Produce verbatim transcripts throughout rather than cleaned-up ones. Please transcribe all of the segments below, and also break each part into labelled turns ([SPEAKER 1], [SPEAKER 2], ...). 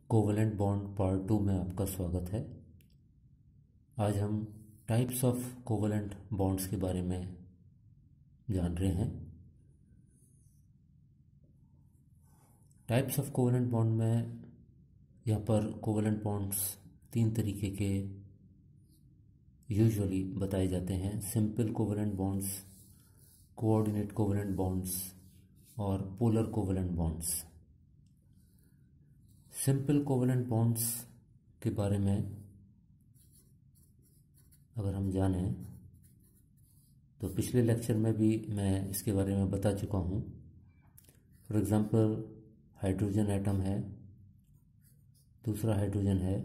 [SPEAKER 1] Covalent bond part two में आपका स्वागत है। आज हम टाइप्स ऑफ कोवलेंट बॉन्ड्स के बारे में जान रहे हैं। टाइप्स ऑफ कोवलेंट बॉन्ड में यहाँ पर कोवलेंट बॉन्ड्स तीन तरीके के यूजुअली बताए जाते हैं: simple covalent bonds, coordinate covalent bonds और polar covalent bonds. Simple covalent bonds के बारे में अगर हम जानें तो पिछले लेक्चर में भी मैं इसके बारे में बता चुका हूँ। फॉर एग्ज़ाम्पल, हाइड्रोजन एटम है, दूसरा हाइड्रोजन है,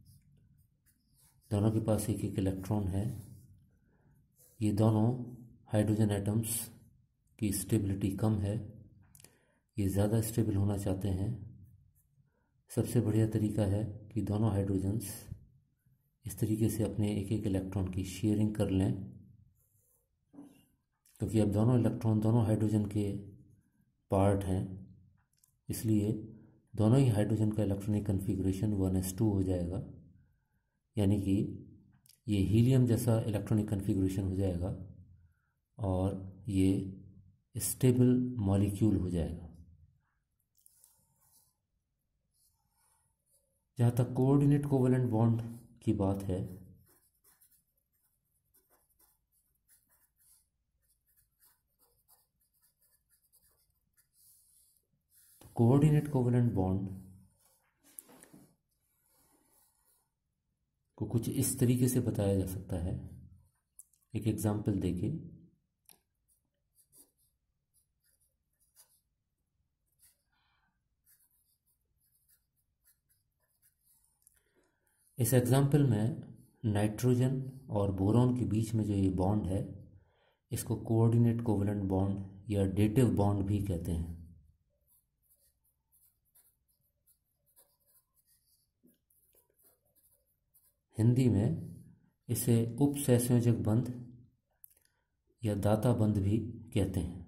[SPEAKER 1] दोनों के पास एक एक इलेक्ट्रॉन है। ये दोनों हाइड्रोजन एटम्स की स्टेबिलिटी कम है, ये ज़्यादा स्टेबल होना चाहते हैं। सबसे बढ़िया तरीका है कि दोनों हाइड्रोजन्स इस तरीके से अपने एक एक इलेक्ट्रॉन की शेयरिंग कर लें, क्योंकि अब दोनों इलेक्ट्रॉन दोनों हाइड्रोजन के पार्ट हैं, इसलिए दोनों ही हाइड्रोजन का electronic configuration one s two हो जाएगा, यानी कि ये हीलियम जैसा इलेक्ट्रॉनिक कन्फिग्रेशन हो जाएगा और ये स्टेबल मॉलिक्यूल हो जाएगा। जहाँ तक कोऑर्डिनेट कोवलेंट बॉन्ड की बात है, तो कोऑर्डिनेट कोवलेंट बॉन्ड को कुछ इस तरीके से बताया जा सकता है। एक एग्जांपल देखिए। इस एग्जांपल में नाइट्रोजन और बोरॉन के बीच में जो ये बॉन्ड है, इसको कोऑर्डिनेट कोवलेंट बॉन्ड या डेटिव बॉन्ड भी कहते हैं। हिंदी में इसे उपसहसंयोजक बंध या दाता बंध भी कहते हैं।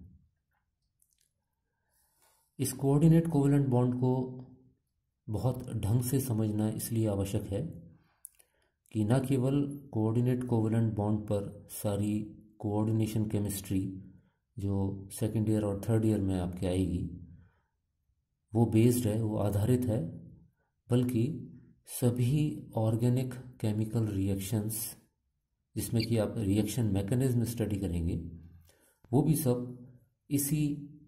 [SPEAKER 1] इस कोऑर्डिनेट कोवलेंट बॉन्ड को बहुत ढंग से समझना इसलिए आवश्यक है कि न केवल कोऑर्डिनेट कोवलेंट बॉन्ड पर सारी कोऑर्डिनेशन केमिस्ट्री जो सेकेंड ईयर और थर्ड ईयर में आपके आएगी वो बेस्ड है, वो आधारित है, बल्कि सभी ऑर्गेनिक केमिकल रिएक्शंस जिसमें कि आप रिएक्शन मैकेनिज्म स्टडी करेंगे, वो भी सब इसी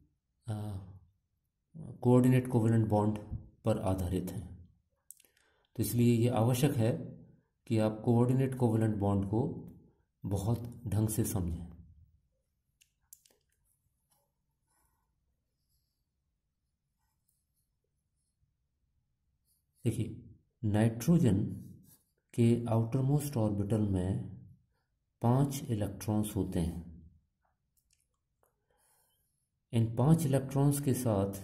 [SPEAKER 1] कोऑर्डिनेट कोवलेंट बॉन्ड पर आधारित हैं। तो इसलिए ये आवश्यक है कि आप कोऑर्डिनेट कोवलेंट बॉन्ड को बहुत ढंग से समझें। देखिए, नाइट्रोजन के आउटर मोस्ट ऑर्बिटल में पांच इलेक्ट्रॉन्स होते हैं। इन पांच इलेक्ट्रॉन्स के साथ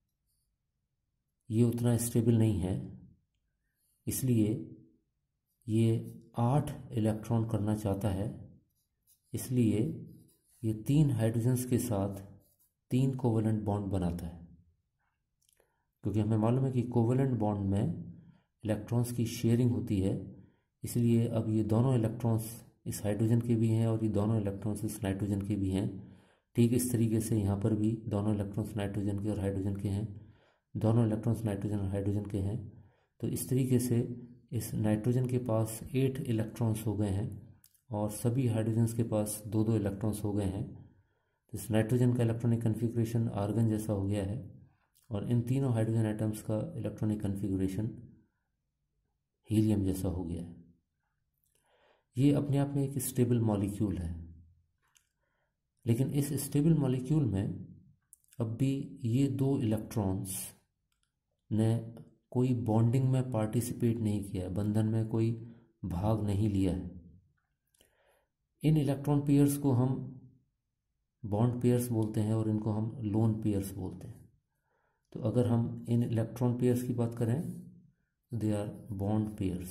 [SPEAKER 1] ये उतना स्टेबल नहीं है, इसलिए ये आठ इलेक्ट्रॉन करना चाहता है। इसलिए ये तीन हाइड्रोजन्स के साथ तीन कोवलेंट बॉन्ड बनाता है, क्योंकि हमें मालूम है कि कोवलेंट बॉन्ड में इलेक्ट्रॉन्स की शेयरिंग होती है। इसलिए अब ये दोनों इलेक्ट्रॉन्स इस हाइड्रोजन के भी हैं और ये दोनों इलेक्ट्रॉन्स इस नाइट्रोजन के भी हैं। ठीक इस तरीके से यहाँ पर भी दोनों इलेक्ट्रॉन्स नाइट्रोजन के और हाइड्रोजन के हैं, दोनों इलेक्ट्रॉन्स नाइट्रोजन और हाइड्रोजन के हैं। तो इस तरीके से इस नाइट्रोजन के पास एट इलेक्ट्रॉन्स हो गए हैं और सभी हाइड्रोजन्स के पास दो दो इलेक्ट्रॉन्स हो गए हैं। तो इस नाइट्रोजन का इलेक्ट्रॉनिक कन्फिग्रेशन आर्गन जैसा हो गया है और इन तीनों हाइड्रोजन एटम्स का इलेक्ट्रॉनिक कन्फिग्रेशन हीलियम जैसा हो गया है। ये अपने आप में एक स्टेबल मॉलिक्यूल है, लेकिन इस स्टेबल मॉलिक्यूल में अब भी ये दो इलेक्ट्रॉन्स ने कोई बॉन्डिंग में पार्टिसिपेट नहीं किया, बंधन में कोई भाग नहीं लिया है। इन इलेक्ट्रॉन पेयर्स को हम बॉन्ड पेयर्स बोलते हैं और इनको हम लोन पेयर्स बोलते हैं। तो अगर हम इन इलेक्ट्रॉन पेयर्स की बात करें तो दे आर बॉन्ड पेयर्स,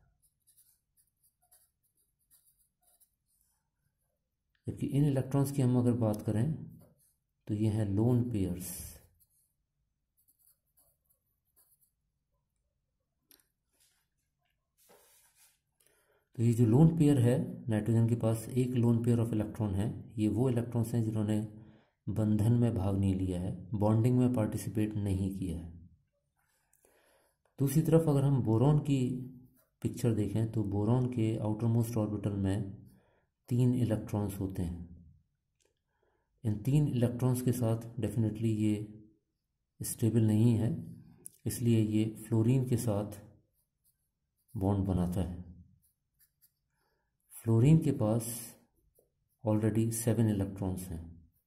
[SPEAKER 1] जबकि इन इलेक्ट्रॉन्स की हम अगर बात करें तो ये हैं लोन पेयर्स। तो ये जो लोन पेयर है, नाइट्रोजन के पास एक लोन पेयर ऑफ इलेक्ट्रॉन है, ये वो इलेक्ट्रॉन्स हैं जिन्होंने बंधन में भाग नहीं लिया है, बॉन्डिंग में पार्टिसिपेट नहीं किया है। दूसरी तरफ अगर हम बोरॉन की पिक्चर देखें तो बोरॉन के आउटर मोस्ट ऑर्बिटल में तीन इलेक्ट्रॉन्स होते हैं। इन तीन इलेक्ट्रॉन्स के साथ डेफिनेटली ये स्टेबल नहीं है, इसलिए ये फ्लोरीन के साथ बॉन्ड बनाता है। फ्लोरीन के पास ऑलरेडी सेवन इलेक्ट्रॉन्स हैं।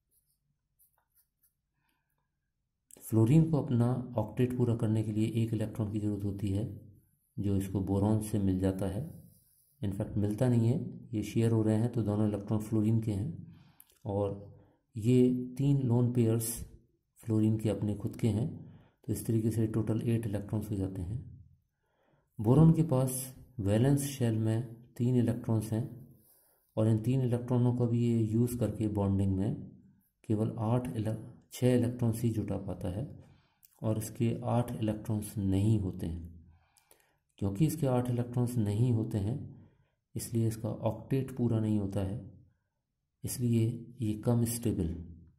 [SPEAKER 1] फ्लोरीन को अपना ऑक्टेट पूरा करने के लिए एक इलेक्ट्रॉन की ज़रूरत होती है, जो इसको बोरॉन से मिल जाता है। इनफैक्ट मिलता नहीं है, ये शेयर हो रहे हैं, तो दोनों इलेक्ट्रॉन फ्लोरीन के हैं और ये तीन लोन पेयर्स फ्लोरीन के अपने खुद के हैं। तो इस तरीके से टोटल एट इलेक्ट्रॉन्स हो जाते हैं। बोरॉन के पास वैलेंस शेल में तीन इलेक्ट्रॉन्स हैं और इन तीन इलेक्ट्रॉनों का भी ये यूज़ करके बॉन्डिंग में केवल आठ छः इलेक्ट्रॉन्स ही जुटा पाता है और इसके आठ इलेक्ट्रॉन्स नहीं होते हैं। क्योंकि इसके आठ इलेक्ट्रॉन्स नहीं होते हैं इसलिए इसका ऑक्टेट पूरा नहीं होता है, इसलिए ये कम स्टेबल।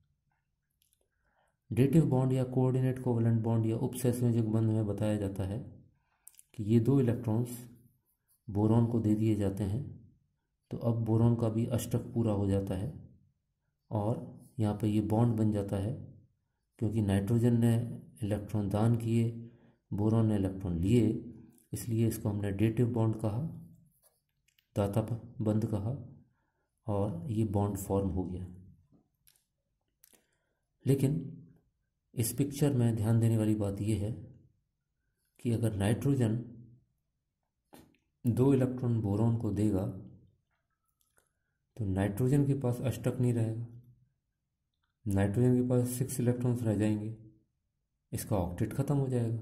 [SPEAKER 1] डेटिव बॉन्ड या कोऑर्डिनेट कोवलेंट बॉन्ड या उपसहसंयोजक बंध में बताया जाता है कि ये दो इलेक्ट्रॉन्स बोरॉन को दे दिए जाते हैं, तो अब बोरॉन का भी अष्टक पूरा हो जाता है और यहाँ पे ये बॉन्ड बन जाता है। क्योंकि नाइट्रोजन ने इलेक्ट्रॉन दान किए, बोरॉन ने इलेक्ट्रॉन लिए, इसलिए इसको हमने डेटिव बॉन्ड कहा, दाता बंध कहा और ये बॉन्ड फॉर्म हो गया। लेकिन इस पिक्चर में ध्यान देने वाली बात यह है कि अगर नाइट्रोजन दो इलेक्ट्रॉन बोरॉन को देगा तो नाइट्रोजन के पास अष्टक नहीं रहेगा, नाइट्रोजन के पास सिक्स इलेक्ट्रॉन्स रह जाएंगे, इसका ऑक्टेट खत्म हो जाएगा।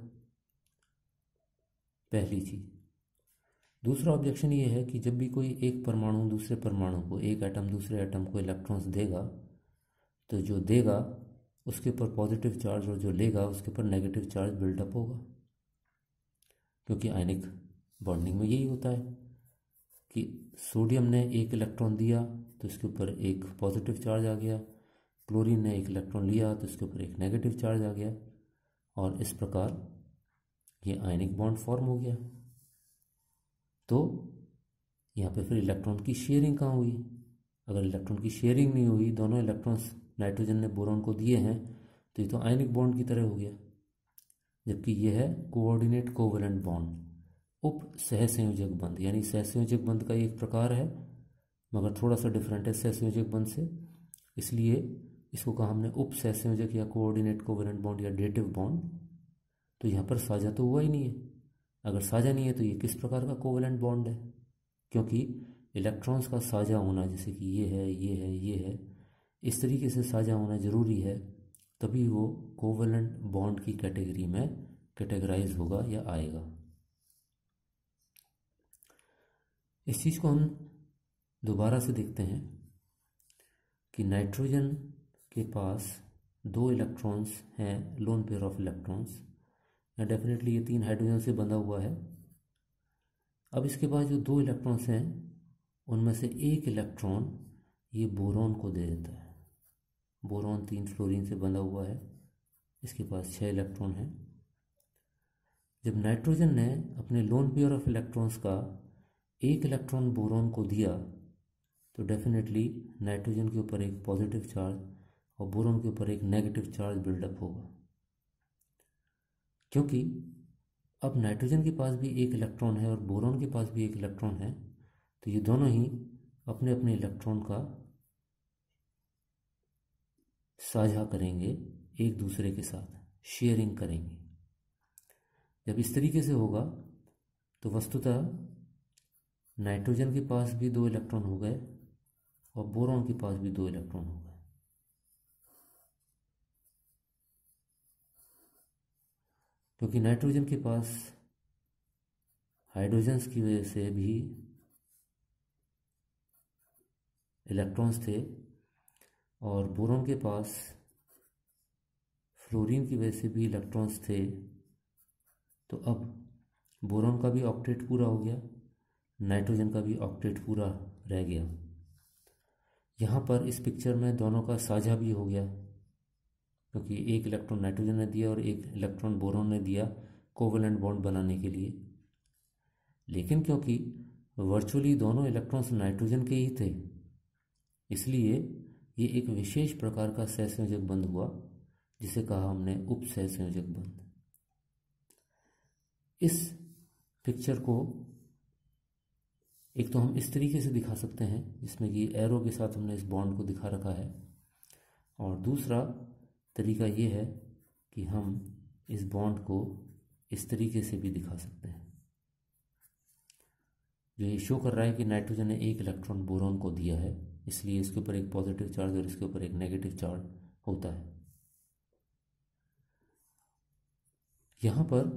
[SPEAKER 1] पहली चीज। दूसरा ऑब्जेक्शन ये है कि जब भी कोई एक परमाणु दूसरे परमाणु को, एक एटम दूसरे एटम को इलेक्ट्रॉन्स देगा तो जो देगा उसके ऊपर पॉजिटिव चार्ज और जो लेगा उसके ऊपर नेगेटिव चार्ज बिल्डअप होगा। क्योंकि आयनिक बॉन्डिंग में यही होता है कि सोडियम ने एक इलेक्ट्रॉन दिया तो इसके ऊपर एक पॉजिटिव चार्ज आ गया, क्लोरीन ने एक इलेक्ट्रॉन लिया तो इसके ऊपर एक नेगेटिव चार्ज आ गया और इस प्रकार ये आयनिक बॉन्ड फॉर्म हो गया। तो यहाँ पे फिर इलेक्ट्रॉन की शेयरिंग कहाँ हुई? अगर इलेक्ट्रॉन की शेयरिंग नहीं हुई, दोनों इलेक्ट्रॉन्स नाइट्रोजन ने बोरॉन को दिए हैं, तो ये तो आयनिक बॉन्ड की तरह हो गया। जबकि ये है कोऑर्डिनेट कोवलेंट बॉन्ड, उप सहसंयोजक बंध, यानी सहसंयोजक बंध का एक प्रकार है मगर थोड़ा सा डिफरेंट है सहसंयोजक बंध से, इसलिए इसको कहा हमने उप सहसंयोजक या कोऑर्डिनेट कोवलेंट बॉन्ड या डेटिव बॉन्ड। तो यहाँ पर साझा तो हुआ ही नहीं है। अगर साझा नहीं है तो ये किस प्रकार का कोवलेंट बॉन्ड है? क्योंकि इलेक्ट्रॉन्स का साझा होना, जैसे कि ये है, ये है, ये है, इस तरीके से साझा होना ज़रूरी है, तभी वो कोवलेंट बॉन्ड की कैटेगरी में कैटेगराइज होगा या आएगा। इस चीज़ को हम दोबारा से देखते हैं कि नाइट्रोजन के पास दो इलेक्ट्रॉन्स हैं, लोन पेयर ऑफ इलेक्ट्रॉन्स, या डेफिनेटली ये तीन हाइड्रोजन से बंधा हुआ है। अब इसके बाद जो दो इलेक्ट्रॉन्स हैं उनमें से एक इलेक्ट्रॉन ये बोरॉन को दे देता है। बोरॉन तीन फ्लोरीन से बंधा हुआ है, इसके पास छः इलेक्ट्रॉन हैं। जब नाइट्रोजन ने अपने लोन पेयर ऑफ इलेक्ट्रॉन्स का एक इलेक्ट्रॉन बोरॉन को दिया तो डेफिनेटली नाइट्रोजन के ऊपर एक पॉजिटिव चार्ज और बोरॉन के ऊपर एक नेगेटिव चार्ज बिल्डअप होगा। क्योंकि अब नाइट्रोजन के पास भी एक इलेक्ट्रॉन है और बोरॉन के पास भी एक इलेक्ट्रॉन है, तो ये दोनों ही अपने अपने इलेक्ट्रॉन का साझा करेंगे, एक दूसरे के साथ शेयरिंग करेंगे। जब इस तरीके से होगा तो वस्तुतः नाइट्रोजन के पास भी दो इलेक्ट्रॉन हो गए और बोरॉन के पास भी दो इलेक्ट्रॉन हो गए। क्योंकि नाइट्रोजन के पास हाइड्रोजन्स की वजह से भी इलेक्ट्रॉन्स थे और बोरॉन के पास फ्लोरीन की वजह से भी इलेक्ट्रॉन्स थे, तो अब बोरॉन का भी ऑक्टेट पूरा हो गया, नाइट्रोजन का भी ऑक्टेट पूरा रह गया। यहाँ पर इस पिक्चर में दोनों का साझा भी हो गया, क्योंकि एक इलेक्ट्रॉन नाइट्रोजन ने दिया और एक इलेक्ट्रॉन बोरॉन ने दिया कोवेलेंट बॉन्ड बनाने के लिए। लेकिन क्योंकि वर्चुअली दोनों इलेक्ट्रॉन्स नाइट्रोजन के ही थे, इसलिए ये एक विशेष प्रकार का सहसंयोजक बंध हुआ, जिसे कहा हमने उप सहसंयोजक बंध। इस पिक्चर को एक तो हम इस तरीके से दिखा सकते हैं, जिसमें कि एरो के साथ हमने इस बॉन्ड को दिखा रखा है, और दूसरा तरीका ये है कि हम इस बॉन्ड को इस तरीके से भी दिखा सकते हैं, जो ये शो कर रहा है कि नाइट्रोजन ने एक इलेक्ट्रॉन बोरॉन को दिया है, इसलिए इसके ऊपर एक पॉजिटिव चार्ज और इसके ऊपर एक नेगेटिव चार्ज होता है। यहाँ पर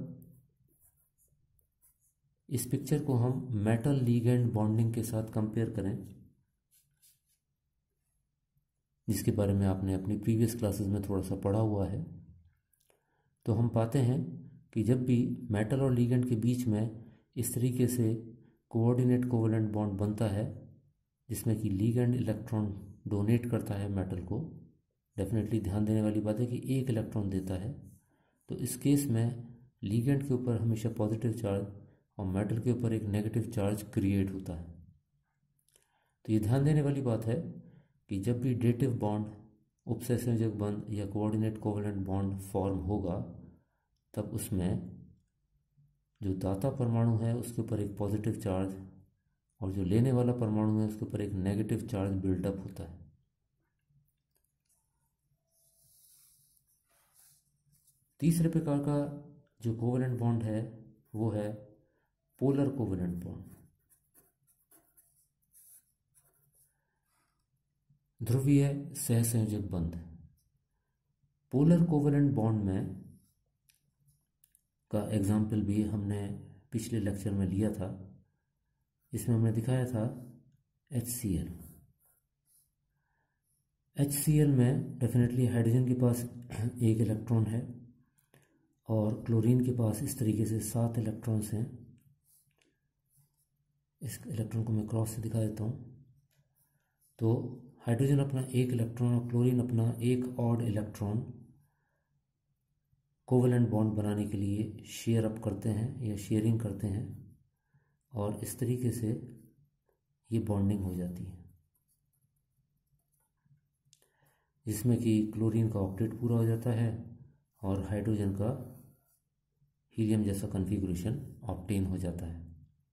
[SPEAKER 1] इस पिक्चर को हम मेटल लिगेंड बॉन्डिंग के साथ कंपेयर करें, जिसके बारे में आपने अपनी प्रीवियस क्लासेस में थोड़ा सा पढ़ा हुआ है, तो हम पाते हैं कि जब भी मेटल और लिगेंड के बीच में इस तरीके से कोऑर्डिनेट कोवेलेंट बॉन्ड बनता है, जिसमें कि लिगेंड इलेक्ट्रॉन डोनेट करता है मेटल को, डेफिनेटली ध्यान देने वाली बात है कि एक इलेक्ट्रॉन देता है, तो इस केस में लिगेंड के ऊपर हमेशा पॉजिटिव चार्ज और मेटल के ऊपर एक नेगेटिव चार्ज क्रिएट होता है। तो ये ध्यान देने वाली बात है कि जब भी डेटिव बॉन्ड, उपसहसंयोजक बंध या कोऑर्डिनेट कोवेलेंट बॉन्ड फॉर्म होगा, तब उसमें जो दाता परमाणु है उसके ऊपर एक पॉजिटिव चार्ज और जो लेने वाला परमाणु है उसके ऊपर एक नेगेटिव चार्ज बिल्डअप होता है। तीसरे प्रकार का जो कोवेलेंट बॉन्ड है वो है पोलर कोवेलेंट बॉन्ड। ध्रुवीय सहसंयोजक बंध। पोलर कोवेलेंट बॉन्ड में का एग्जाम्पल भी हमने पिछले लेक्चर में लिया था। इसमें हमने दिखाया था H C L. H C L में डेफिनेटली हाइड्रोजन के पास एक इलेक्ट्रॉन है और क्लोरीन के पास इस तरीके से सात इलेक्ट्रॉन्स हैं। इस इलेक्ट्रॉन को मैं क्रॉस से दिखा देता हूँ। तो हाइड्रोजन अपना एक इलेक्ट्रॉन और क्लोरीन अपना एक ऑड इलेक्ट्रॉन कोवेलेंट बॉन्ड बनाने के लिए शेयर अप करते हैं या शेयरिंग करते हैं, और इस तरीके से ये बॉन्डिंग हो जाती है, जिसमें कि क्लोरीन का ऑक्टेट पूरा हो जाता है और हाइड्रोजन का हीलियम जैसा कॉन्फ़िगरेशन ऑब्टेन हो जाता है।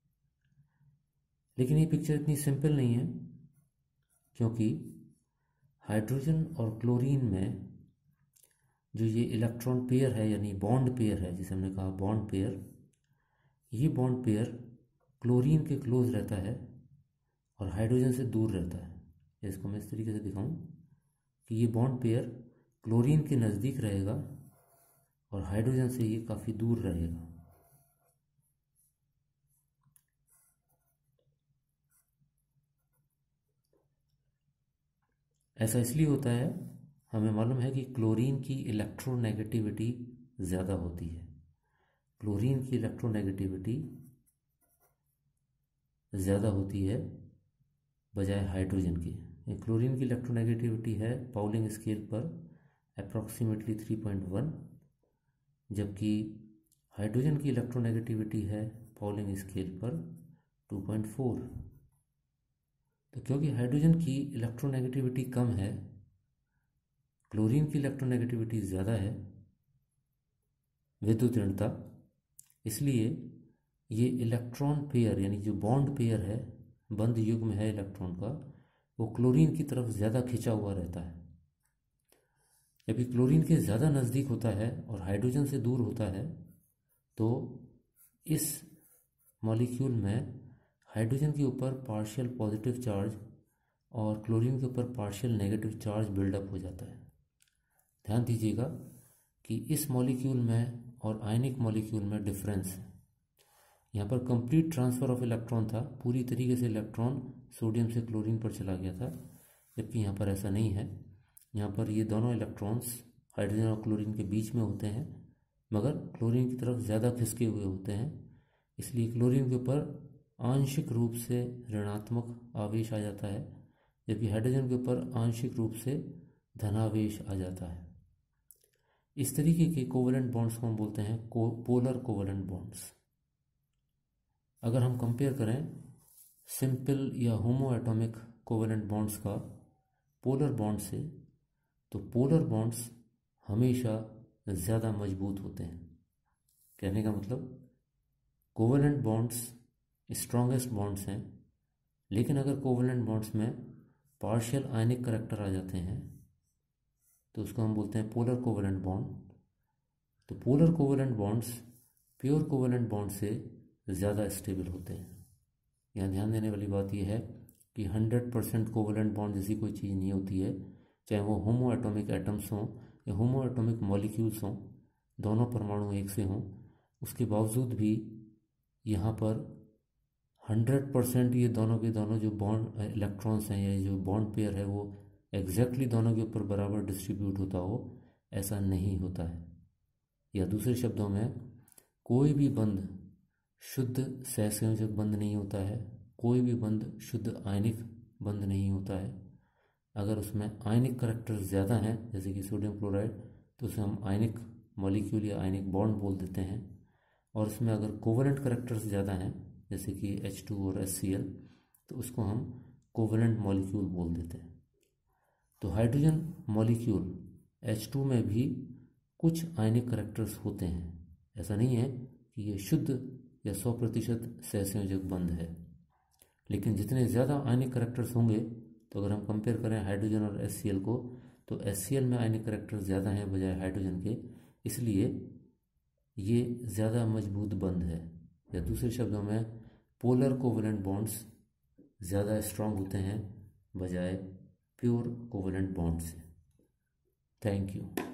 [SPEAKER 1] लेकिन ये पिक्चर इतनी सिंपल नहीं है, क्योंकि हाइड्रोजन और क्लोरीन में जो ये इलेक्ट्रॉन पेयर है, यानी बॉन्ड पेयर है, जिसे हमने कहा बॉन्ड पेयर, ये बॉन्ड पेयर क्लोरीन के क्लोज रहता है और हाइड्रोजन से दूर रहता है। इसको मैं इस तरीके से दिखाऊं कि ये बॉन्ड पेयर क्लोरीन के नज़दीक रहेगा और हाइड्रोजन से ये काफ़ी दूर रहेगा। ऐसा इसलिए होता है, हमें मालूम है कि क्लोरीन की इलेक्ट्रोनेगेटिविटी ज़्यादा होती है। क्लोरीन की इलेक्ट्रोनेगेटिविटी ज़्यादा होती है बजाय हाइड्रोजन की। क्लोरीन की इलेक्ट्रोनेगेटिविटी है पाउलिंग स्केल पर अप्रॉक्सीमेटली थ्री पॉइंट वन, जबकि हाइड्रोजन की इलेक्ट्रोनेगेटिविटी है पाउलिंग स्केल पर टू पॉइंट फोर। तो क्योंकि हाइड्रोजन की इलेक्ट्रोनेगेटिविटी कम है, क्लोरीन की इलेक्ट्रोनेगेटिविटी ज़्यादा है, विद्युत ऋणता, इसलिए ये इलेक्ट्रॉन पेयर यानी जो बॉन्ड पेयर है, बंध युग्म है इलेक्ट्रॉन का, वो क्लोरीन की तरफ ज़्यादा खिंचा हुआ रहता है। जबकि क्लोरीन के ज़्यादा नज़दीक होता है और हाइड्रोजन से दूर होता है, तो इस मॉलिक्यूल में हाइड्रोजन के ऊपर पार्शियल पॉजिटिव चार्ज और क्लोरीन के ऊपर पार्शियल नेगेटिव चार्ज बिल्डअप हो जाता है। ध्यान दीजिएगा कि इस मॉलिक्यूल में और आयनिक मॉलिक्यूल में डिफरेंस है। यहाँ पर कंप्लीट ट्रांसफ़र ऑफ इलेक्ट्रॉन था, पूरी तरीके से इलेक्ट्रॉन सोडियम से क्लोरीन पर चला गया था, जबकि यहाँ पर ऐसा नहीं है। यहाँ पर ये दोनों इलेक्ट्रॉन्स हाइड्रोजन और क्लोरीन के बीच में होते हैं, मगर क्लोरीन की तरफ ज़्यादा खिसके हुए होते हैं, इसलिए क्लोरीन के ऊपर आंशिक रूप से ऋणात्मक आवेश आ जाता है, जबकि हाइड्रोजन के ऊपर आंशिक रूप से धनावेश आ जाता है। इस तरीके के कोवलेंट बॉन्ड्स को हम बोलते हैं को पोलर कोवलेंट बॉन्ड्स। अगर हम कंपेयर करें सिंपल या होमो एटॉमिक कोवलेंट बॉन्ड्स का पोलर बॉन्ड से, तो पोलर बॉन्ड्स हमेशा ज़्यादा मजबूत होते हैं। कहने का मतलब कोवलेंट बॉन्ड्स स्ट्रॉन्गेस्ट बॉन्ड्स हैं, लेकिन अगर कोवलेंट बॉन्ड्स में पार्शियल आयनिक करैक्टर आ जाते हैं तो उसको हम बोलते हैं पोलर कोवलेंट बॉन्ड। तो polar covalent bonds pure covalent bond से ज़्यादा स्टेबल होते हैं। यहाँ ध्यान देने वाली बात यह है कि हंड्रेड परसेंट कोवलेंट बॉन्ड जैसी कोई चीज़ नहीं होती है, चाहे वो होमो एटॉमिक एटम्स हों या होमो एटॉमिक मॉलिक्यूल्स हों, दोनों परमाणु एक से हों, उसके बावजूद भी यहाँ पर हंड्रेड परसेंट ये दोनों के दोनों जो बॉन्ड इलेक्ट्रॉन्स हैं या जो बॉन्ड पेयर है वो एग्जैक्टली दोनों के ऊपर बराबर डिस्ट्रीब्यूट होता हो, ऐसा नहीं होता है। या दूसरे शब्दों में कोई भी बंध शुद्ध सहसंयोजक बंध नहीं होता है, कोई भी बंध शुद्ध आयनिक बंध नहीं होता है। अगर उसमें आयनिक करैक्टर्स ज़्यादा हैं जैसे कि सोडियम क्लोराइड, तो उसे हम आयनिक मॉलिक्यूल या आयनिक बॉन्ड बोल देते हैं। और उसमें अगर कोवलेंट करैक्टर्स ज़्यादा हैं जैसे कि एच टू और एस सी एल, तो उसको हम कोवलेंट मॉलिक्यूल बोल देते हैं। तो हाइड्रोजन मॉलिक्यूल एच टू में भी कुछ आयनिक करैक्टर्स होते हैं, ऐसा नहीं है कि ये शुद्ध या सौ प्रतिशत सहसंयोजक बंध है। लेकिन जितने ज़्यादा आयनिक करैक्टर्स होंगे, तो अगर हम कंपेयर करें हाइड्रोजन और एस सी एल को, तो एस सी एल में आयनिक करैक्टर्स ज़्यादा हैं बजाय हाइड्रोजन के, इसलिए ये ज़्यादा मजबूत बंध है। या दूसरे शब्दों में पोलर कोवलेंट बॉन्ड्स ज़्यादा स्ट्रांग होते हैं बजाय प्योर कोवलेंट बॉन्ड से। Thank you.